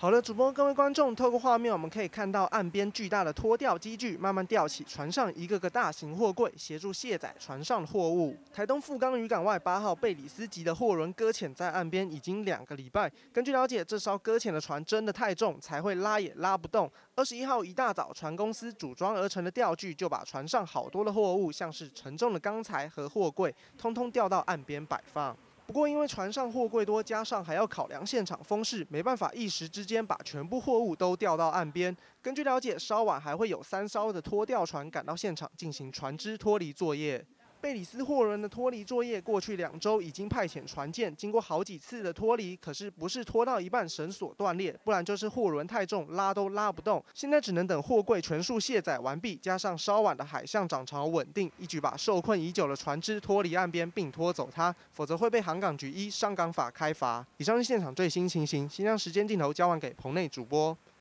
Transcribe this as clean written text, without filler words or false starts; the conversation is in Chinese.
好了，主播各位观众，透过画面我们可以看到岸边巨大的拖吊机具慢慢吊起船上一个个大型货柜，协助卸载船上的货物。台东富冈渔港外8号贝里斯级的货轮搁浅在岸边已经2个礼拜。根据了解，这艘搁浅的船真的太重，才会拉也拉不动。21号一大早，船公司组装而成的吊具就把船上好多的货物，像是沉重的钢材和货柜，通通吊到岸边摆放。不过，因为船上货柜多，加上还要考量现场风势，没办法一时之间把全部货物都吊到岸边。根据了解，稍晚还会有3艘的拖吊船赶到现场进行船只脱离作业。贝里斯货轮的脱离作业，过去2周已经派遣船舰经过好几次的脱离，可是不是拖到一半绳索断裂，不然就是货轮太重，拉都拉不动。现在只能等货柜全数卸载完毕，加上稍晚的海象涨潮稳定，一举把受困已久的船只脱离岸边，并拖走它，否则会被航港局依上港法开罚。以上是现场最新情形，先将时间镜头交还给棚内主播。